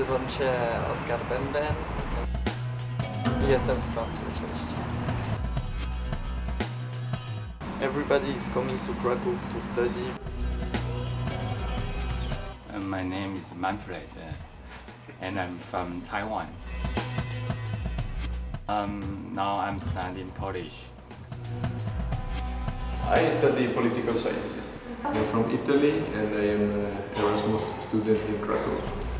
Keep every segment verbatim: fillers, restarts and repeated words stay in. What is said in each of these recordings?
Nazywam się Oskar Bęben i jestem z Francji oczywiście. Everybody is coming to Krakow to study. Uh, my name is Manfred uh, and I'm from Taiwan. Um, now I'm studying Polish. I study political sciences. I'm from Italy and I am an Erasmus student in Krakow.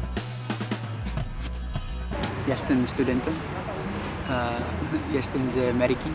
Jestem studentem. Uh, jestem z Ameryki.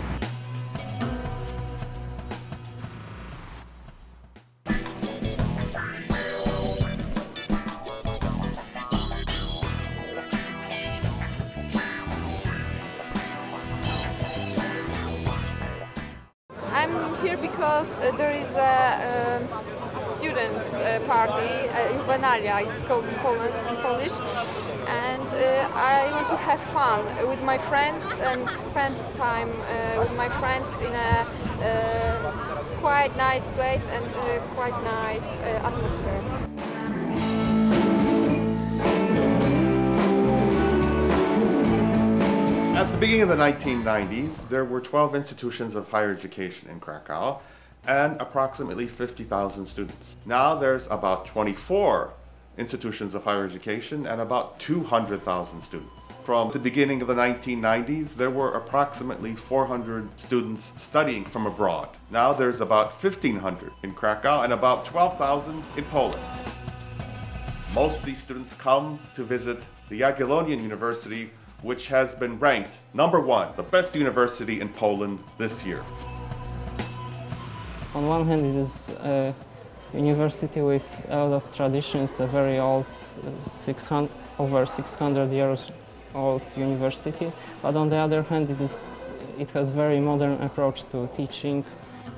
I'm here because uh, there is a um, students' uh, party, uh, Juvenalia, it's called in, Poland, in Polish, and uh, I want to have fun with my friends and spend time uh, with my friends in a uh, quite nice place and uh, quite nice uh, atmosphere. At the beginning of the nineteen nineties, there were twelve institutions of higher education in Krakow and approximately fifty thousand students. Now there's about twenty-four institutions of higher education and about two hundred thousand students. From the beginning of the nineteen nineties, there were approximately four hundred students studying from abroad. Now there's about fifteen hundred in Krakow and about twelve thousand in Poland. Most of these students come to visit the Jagiellonian University, which has been ranked number one, the best university in Poland this year. On one hand, it is a university with a lot of traditions, a very old, six hundred, over six hundred years old university. But on the other hand, it is it has very modern approach to teaching.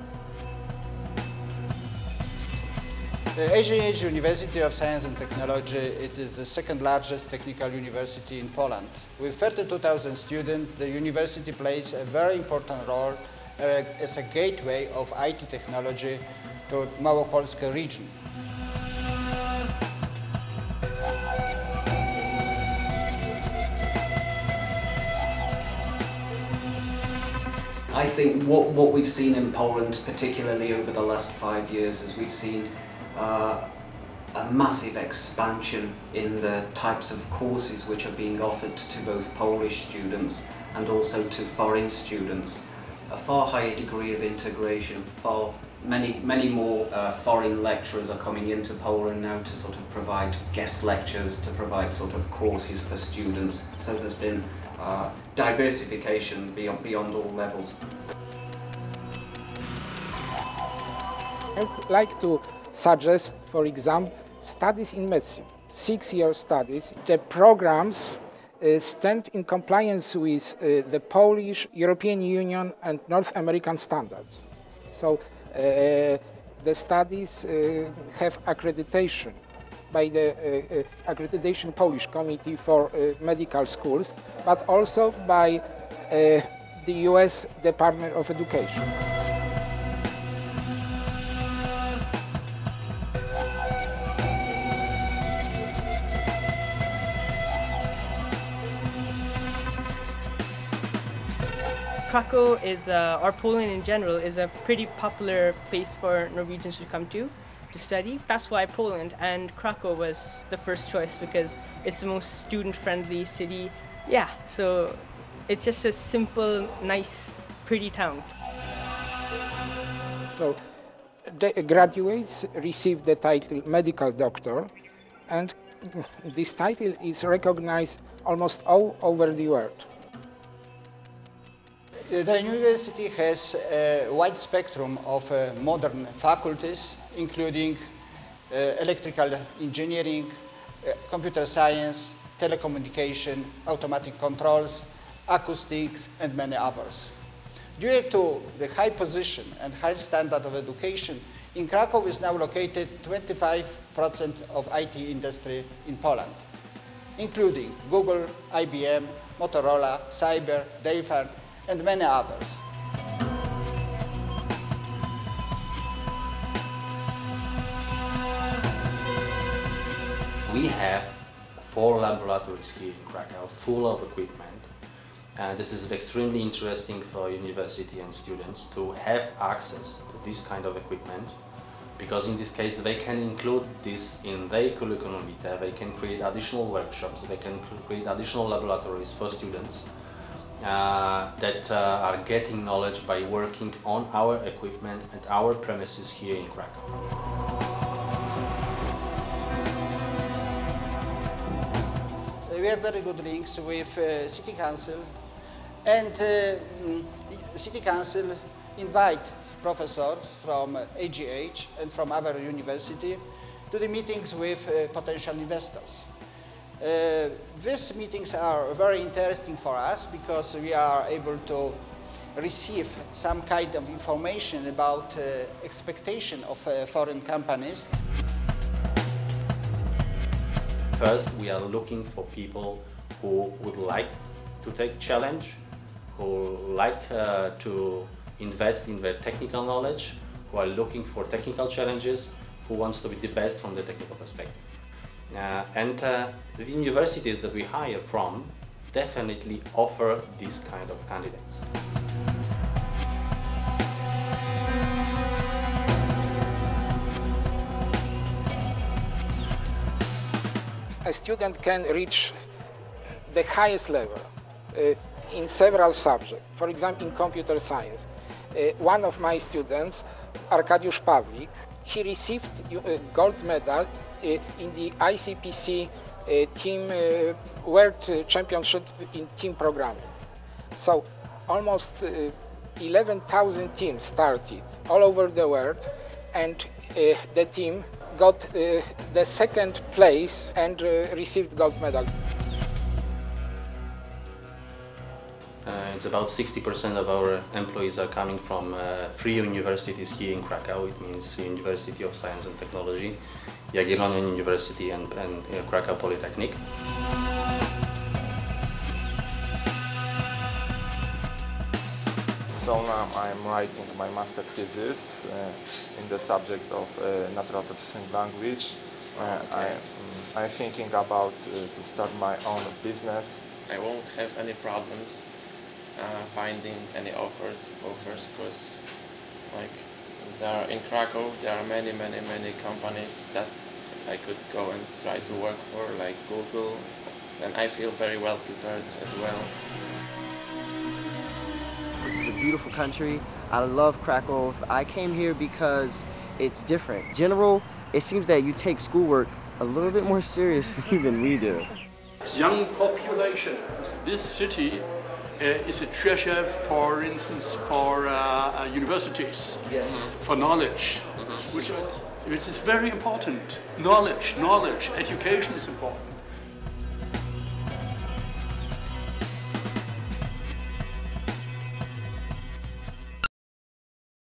The A G H University of Science and Technology, it is the second largest technical university in Poland. With thirty-two thousand students, the university plays a very important role uh, as a gateway of I T technology to Małopolska region. I think what, what we've seen in Poland, particularly over the last five years, is we've seen Uh, a massive expansion in the types of courses which are being offered to both Polish students and also to foreign students. A far higher degree of integration, far many, many more uh, foreign lecturers are coming into Poland now to sort of provide guest lectures, to provide sort of courses for students. So there's been uh, diversification beyond, beyond all levels. I'd like to suggest, for example, studies in medicine, six-year studies. The programs uh, stand in compliance with uh, the Polish, European Union and North American standards. So uh, the studies uh, have accreditation by the uh, uh, Accreditation Polish Committee for uh, Medical Schools, but also by uh, the U S Department of Education. Krakow is, uh, or Poland in general, is a pretty popular place for Norwegians to come to, to study. That's why Poland, and Krakow was the first choice because it's the most student-friendly city. Yeah, so it's just a simple, nice, pretty town. So the graduates receive the title medical doctor, and this title is recognized almost all over the world. The university has a wide spectrum of uh, modern faculties, including uh, electrical engineering, uh, computer science, telecommunication, automatic controls, acoustics, and many others. Due to the high position and high standard of education, in Krakow is now located twenty-five percent of I T industry in Poland, including Google, I B M, Motorola, Cyber, Delphi, and many others. We have four laboratories here in Krakow, full of equipment. And this is extremely interesting for university and students to have access to this kind of equipment, because in this case they can include this in their curriculum vitae, they can create additional workshops, they can create additional laboratories for students uh, that uh, are getting knowledge by working on our equipment at our premises here in Krakow. We have very good links with uh, City Council, and uh, City Council invite professors from uh, A G H and from our university to the meetings with uh, potential investors. Uh, these meetings are very interesting for us because we are able to receive some kind of information about uh, expectation of uh, foreign companies. First, we are looking for people who would like to take challenge, who like uh, to invest in their technical knowledge, who are looking for technical challenges, who wants to be the best from the technical perspective. Uh, and uh, the universities that we hire from definitely offer this kind of candidates. A student can reach the highest level uh, in several subjects. For example, in computer science. Uh, one of my students, Arkadiusz Pawlik, he received a gold medal uh, in the I C P C uh, team uh, World Championship in team programming. So almost uh, eleven thousand teams started all over the world, and uh, the team got uh, the second place and uh, received gold medal. Uh, it's about sixty percent of our employees are coming from uh, three universities here in Krakow. It means the University of Science and Technology, Jagiellonian University, and, and uh, Krakow Polytechnic. So now I'm writing my master thesis uh, in the subject of uh, natural processing language. Uh, I, um, I'm thinking about uh, to start my own business. I won't have any problems uh, finding any offers, offers, because like there are in Krakow there are many, many, many companies that I could go and try to work for, like Google, and I feel very well prepared as well. This is a beautiful country. I love Krakow. I came here because it's different. General, it seems that you take schoolwork a little bit more seriously than we do. Young population. This city uh, is a treasure, for instance, for uh, uh, universities, yes. for knowledge, mm-hmm. which, which is very important. Knowledge, knowledge, education is important.